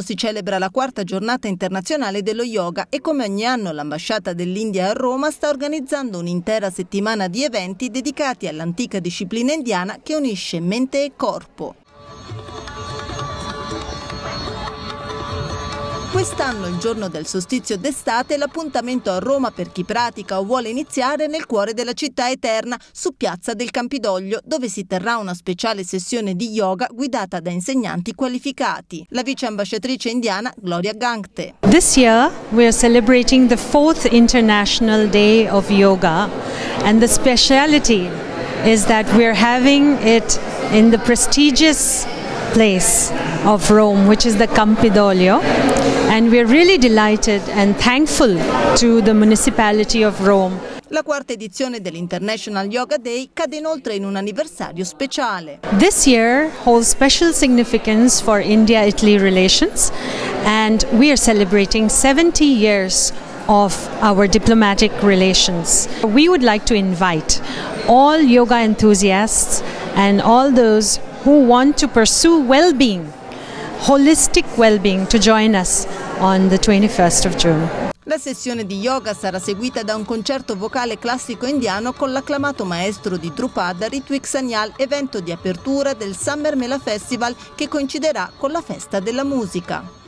si celebra la 4ª giornata internazionale dello yoga e come ogni anno l'ambasciata dell'India a Roma sta organizzando un'intera settimana di eventi dedicati all'antica disciplina indiana che unisce mente e corpo. Quest'anno, il giorno del solstizio d'estate, l'appuntamento a Roma per chi pratica o vuole iniziare nel cuore della città eterna, su Piazza del Campidoglio, dove si terrà una speciale sessione di yoga guidata da insegnanti qualificati. La vice ambasciatrice indiana Gloria Gangte. This year we are celebrating the 4th International Day of Yoga, and the speciality is that we are having it in the prestigious place of Rome, which is the Campidoglio, and we are really delighted and thankful to the municipality of Rome. La 4ª edizione dell'International Yoga Day cade inoltre in un anniversario speciale. This year holds special significance for India-Italy relations, and we are celebrating 70 years of our diplomatic relations. We would like to invite all yoga enthusiasts and all those who want to pursue well-being, holistic well-being, to join us on the 21st of June. La sessione di yoga sarà seguita da un concerto vocale classico indiano con l'acclamato maestro di Drupada Ritwik Sanyal, evento di apertura del Summer Mela Festival che coinciderà con la festa della musica.